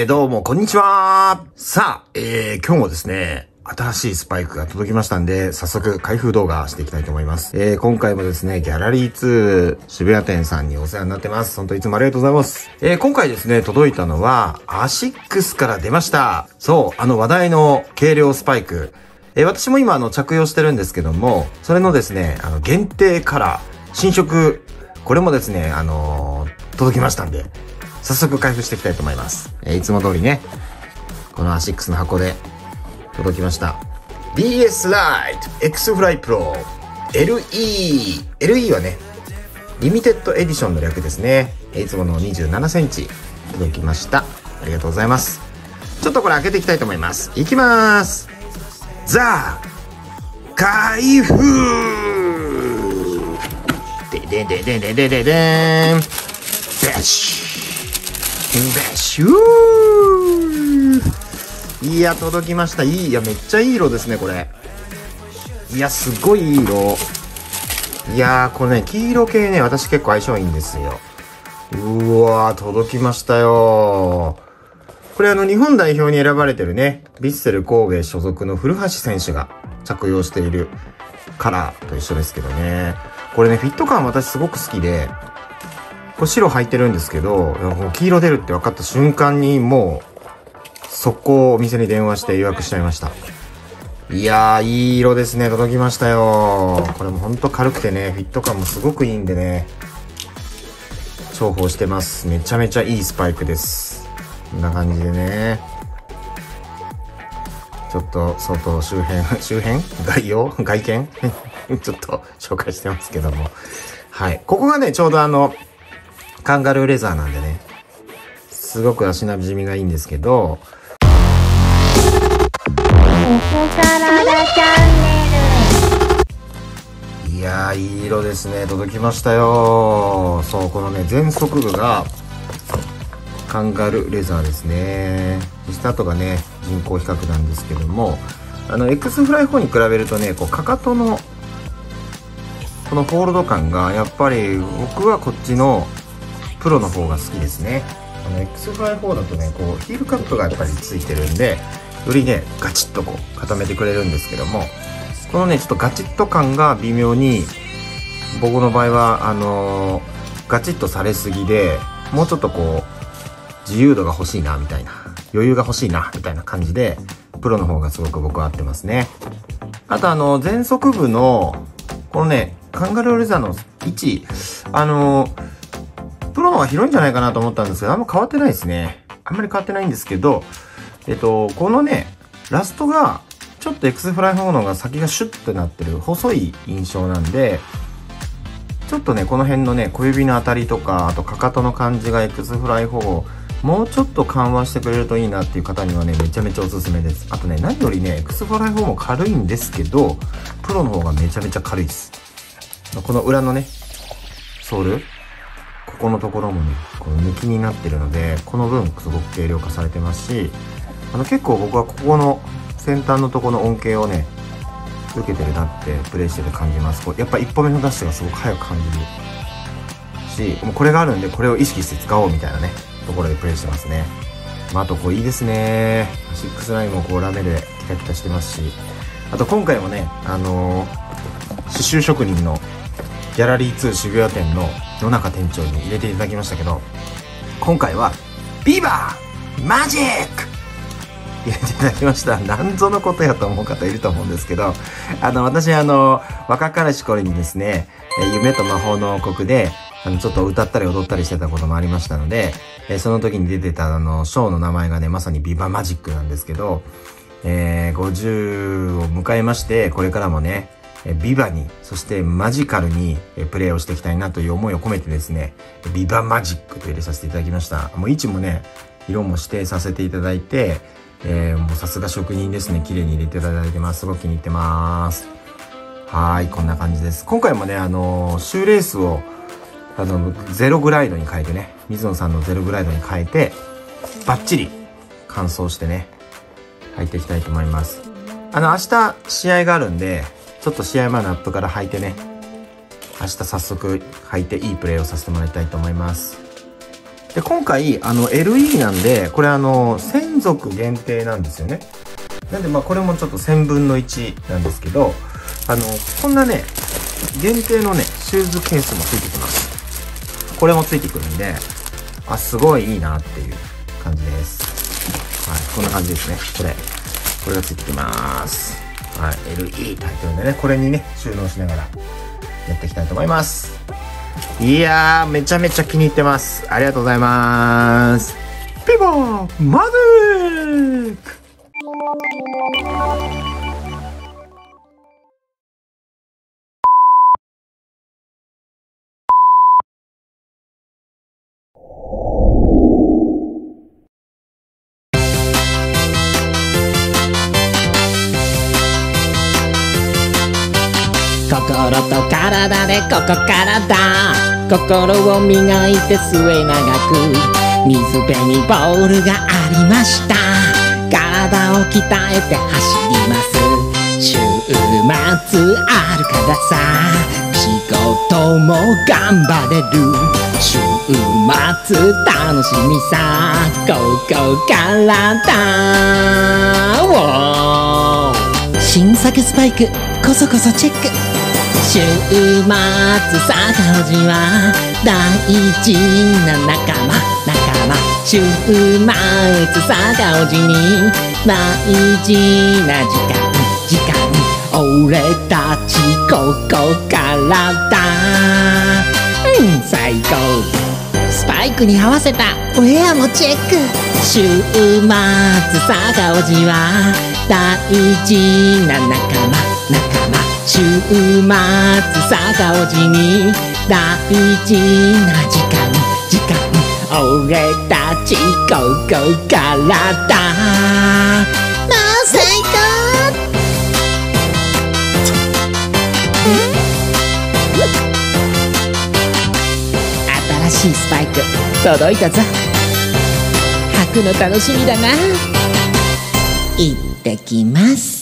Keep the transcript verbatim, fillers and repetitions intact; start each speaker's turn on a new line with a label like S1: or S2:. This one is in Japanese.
S1: どうも、こんにちは。さあ、えー、今日もですね、新しいスパイクが届きましたんで、早速開封動画していきたいと思います。えー、今回もですね、ギャラリーツー渋谷店さんにお世話になってます。本当いつもありがとうございます。えー、今回ですね、届いたのは、アシックスから出ました。そう、あの話題の軽量スパイク。えー、私も今あの着用してるんですけども、それのですね、あの限定カラー、新色、これもですね、あのー、届きましたんで、早速開封していきたいと思います。えー、いつも通りね、このアシックスの箱で届きました。ディーエス Lite X Fly Pro エルイー。エルイー はね、リミテッドエディションの略ですね。いつものにじゅうななセンチ届きました。ありがとうございます。ちょっとこれ開けていきたいと思います。いきまーす。ザー開封ででででででででーん。ベッシュベッシュー。いや、届きました。いい、いや、めっちゃいい色ですね、これ。いや、すごいいい色。いやー、これね、黄色系ね、私結構相性いいんですよ。うわー、届きましたよー。これあの、日本代表に選ばれてるね、ヴィッセル神戸所属の古橋選手が着用しているカラーと一緒ですけどね。これね、フィット感私すごく好きで、これ白入ってるんですけど、黄色出るって分かった瞬間にもう、速攻お店に電話して予約しちゃいました。いやー、いい色ですね。届きましたよ。これもほんと軽くてね、フィット感もすごくいいんでね、重宝してます。めちゃめちゃいいスパイクです。こんな感じでね、ちょっと外周辺、周辺概要外見ちょっと紹介してますけども。はい。ここがね、ちょうどあの、カンガルーレザーなんでね、すごく足なじみがいいんですけど、いやー、いい色ですね。届きましたよ。そう、このね、前足部がカンガルーレザーですね。そして後がね、人工比較なんですけども、あの X フライフォーに比べるとね、こうかかとのこのホールド感がやっぱり僕はこっちのプロの方が好きですね。あの X フライフォーだとね、こうヒールカップがやっぱりついてるんで、よりねガチッとこう固めてくれるんですけども、このねちょっとガチッと感が微妙に僕の場合はあのー、ガチッとされすぎで、もうちょっとこう自由度が欲しいなみたいな、余裕が欲しいなみたいな感じで、プロの方がすごく僕は合ってますね。あとあの前足部のこのねカンガルーレザーの位置、あのー、プロの方が広いんじゃないかなと思ったんですけど、あんま変わってないですね。あんまり変わってないんですけど、えっと、このね、ラストが、ちょっと X フライフォーの方が先がシュッとなってる、細い印象なんで、ちょっとね、この辺のね、小指のあたりとか、あとかかとの感じが X フライフォーをもうちょっと緩和してくれるといいなっていう方にはね、めちゃめちゃおすすめです。あとね、何よりね、X フライフォーも軽いんですけど、プロの方がめちゃめちゃ軽いです。この裏のね、ソール、ここのところもね、この抜きになってるので、この分すごく軽量化されてますし、あの結構僕はここの先端のところの恩恵をね、受けてるなってプレイしてて感じます。こうやっぱ一歩目のダッシュがすごく速く感じるし、もうこれがあるんでこれを意識して使おうみたいなね、ところでプレイしてますね。まあ、あとこういいですね。アシックスラインもこうラメでキラキラしてますし、あと今回もね、あのー、刺繍職人のギャラリーツー渋谷店の野中店長に入れていただきましたけど、今回はビバーマジック入れていただきました。なんぞのことやと思う方いると思うんですけど、あの私あの若かりし頃にですね、夢と魔法の王国であのちょっと歌ったり踊ったりしてたこともありましたので、その時に出てたあのショーの名前がね、まさにビバマジックなんですけど、えー、ごじゅうを迎えまして、これからもねビバに、そしてマジカルにプレイをしていきたいなという思いを込めてですね、ビバマジックと入れさせていただきました。もう位置もね、色も指定させていただいて、えー、もうさすが職人ですね。綺麗に入れていただいてます。すごく気に入ってます。はい、こんな感じです。今回もね、あのー、シューレースを、あの、ゼログライドに変えてね、水野さんのゼログライドに変えて、バッチリ乾燥してね、履いていきたいと思います。あの、明日試合があるんで、ちょっと試合前のアップから履いてね、明日早速履いていいプレーをさせてもらいたいと思います。 で、今回、あの、エルイー なんで、これあの、せんぞく限定なんですよね。なんで、まあ、これもちょっとせんぶんのいちなんですけど、あの、こんなね、限定のね、シューズケースもついてきます。これもついてくるんで、あ、すごいいいなっていう感じです。はい、こんな感じですね。これ。これがついてきます。はい、エルイー って入ってるんでね、これにね、収納しながらやっていきたいと思います。いやー、めちゃめちゃ気に入ってます。ありがとうございます。ピボーマジック。
S2: 心と体でここからだ。心を磨いて末永く。水辺にボールがありました。体を鍛えて走ります。週末あるからさ、仕事も頑張れる。週末楽しみさ、ここからだ。新作スパイクこそこそチェック。週末坂おじは大事な仲間仲間。週末坂おじに大事な時間時間。俺たちここからだ。うん最高。スパイクに合わせたウェアもチェック。週末坂おじは大事な仲間仲間。週末坂おじに大事な時間時間。俺たちここからだ。もう最高。新しいスパイク届いたぞ。履くの楽しみだな。行ってきます。